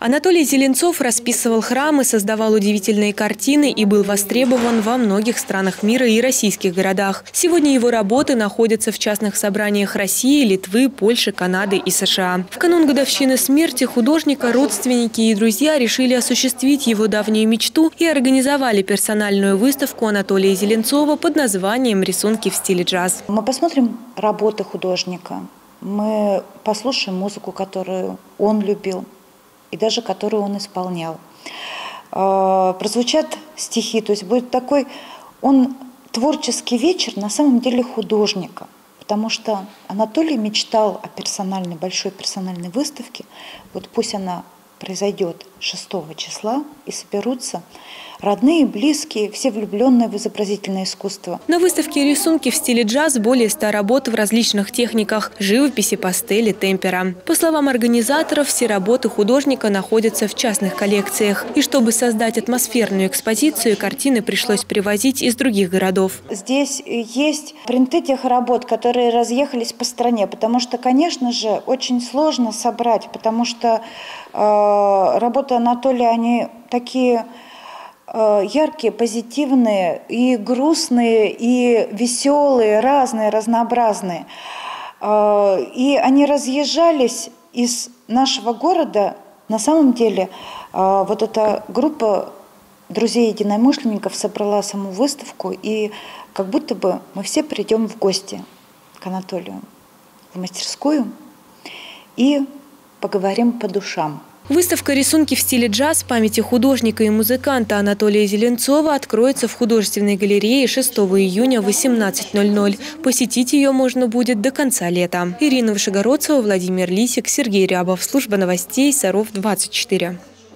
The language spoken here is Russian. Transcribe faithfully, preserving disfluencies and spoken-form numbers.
Анатолий Зеленцов расписывал храмы, создавал удивительные картины и был востребован во многих странах мира и российских городах. Сегодня его работы находятся в частных собраниях России, Литвы, Польши, Канады и США. В канун годовщины смерти художника родственники и друзья решили осуществить его давнюю мечту и организовали персональную выставку Анатолия Зеленцова под названием «Рисунки в стиле джаз». Мы посмотрим работы художника, мы послушаем музыку, которую он любил и даже которую он исполнял. Прозвучат стихи, то есть будет такой, он творческий вечер на самом деле художника, потому что Анатолий мечтал о персональной, большой персональной выставке. Вот пусть она произойдет шестого числа и соберутся родные, близкие, все влюбленные в изобразительное искусство. На выставке «Рисунки в стиле джаз» более ста работ в различных техниках – живописи, пастели, темпера. По словам организаторов, все работы художника находятся в частных коллекциях. И чтобы создать атмосферную экспозицию, картины пришлось привозить из других городов. Здесь есть принты тех работ, которые разъехались по стране, потому что, конечно же, очень сложно собрать, потому что э, работы Анатолия, они такие яркие, позитивные, и грустные, и веселые, разные, разнообразные. И они разъезжались из нашего города. На самом деле, вот эта группа друзей-единомышленников собрала саму выставку, и как будто бы мы все придем в гости к Анатолию в мастерскую и поговорим по душам. Выставка «Рисунки в стиле джаз» памяти художника и музыканта Анатолия Зеленцова откроется в художественной галерее шестого июня в восемнадцать ноль ноль. Посетить ее можно будет до конца лета. Ирина Вышегородцева, Владимир Лисик, Сергей Рябов. Служба новостей Саров двадцать четыре.